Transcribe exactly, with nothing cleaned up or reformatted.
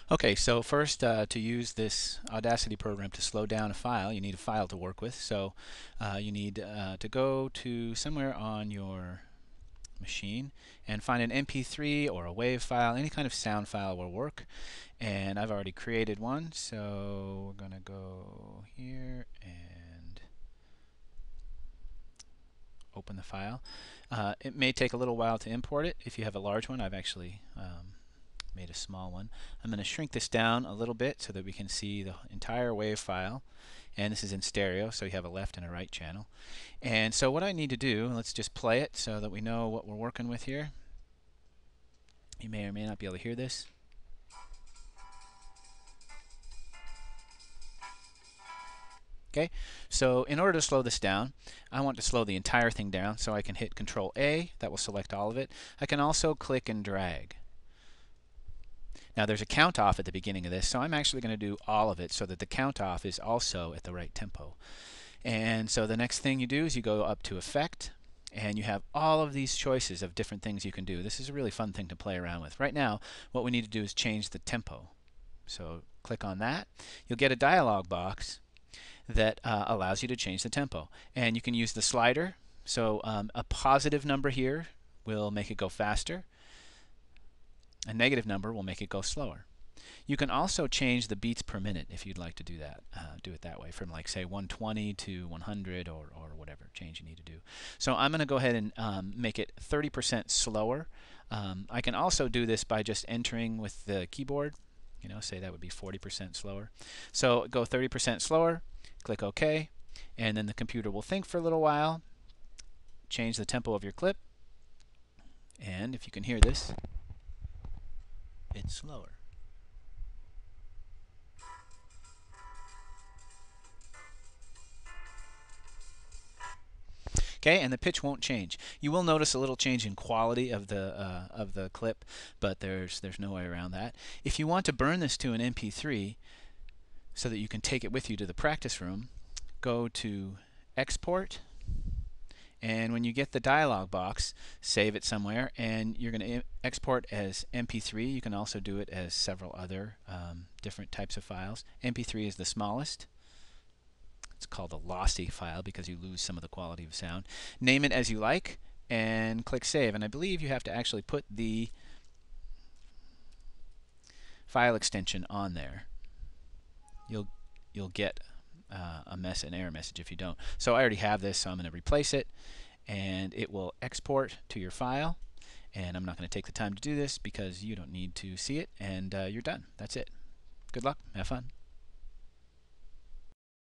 Okay, so first uh, to use this Audacity program to slow down a file, you need a file to work with. So uh, you need uh, to go to somewhere on your machine and find an M P three or a WAV file. Any kind of sound file will work. And I've already created one, so we're going to go here and open the file. Uh, it may take a little while to import it. If you have a large one, I've actually um, made a small one. I'm going to shrink this down a little bit so that we can see the entire WAV file. And this is in stereo, so you have a left and a right channel. And so what I need to do, let's just play it so that we know what we're working with here. You may or may not be able to hear this. Okay, so in order to slow this down, I want to slow the entire thing down, so I can hit Control A, that will select all of it. I can also click and drag. Now there's a count off at the beginning of this, so I'm actually going to do all of it so that the count off is also at the right tempo. And so the next thing you do is you go up to Effect, and you have all of these choices of different things you can do. This is a really fun thing to play around with. Right now, what we need to do is change the tempo. So click on that. You'll get a dialog box that uh, allows you to change the tempo. And you can use the slider. So um, a positive number here will make it go faster. A negative number will make it go slower. You can also change the beats per minute if you'd like to do that. Uh, do it that way from like say one twenty to one hundred or, or whatever change you need to do. So I'm going to go ahead and um, make it thirty percent slower. Um, I can also do this by just entering with the keyboard. You know, say that would be forty percent slower. So go thirty percent slower, click OK, and then the computer will think for a little while, change the tempo of your clip, and if you can hear this, it's slower. Okay, and the pitch won't change. You will notice a little change in quality of the uh, of the clip, but there's there's no way around that. If you want to burn this to an M P three so that you can take it with you to the practice room, go to Export, and when you get the dialog box, save it somewhere, and you're going to export as M P three. You can also do it as several other um, different types of files. M P three is the smallest. It's called a lossy file because you lose some of the quality of sound. Name it as you like and click Save. And I believe you have to actually put the file extension on there. You'll you'll get uh, a mess an error message if you don't. So I already have this, so I'm going to replace it, and it will export to your file. And I'm not going to take the time to do this because you don't need to see it, and uh, you're done. That's it. Good luck. Have fun.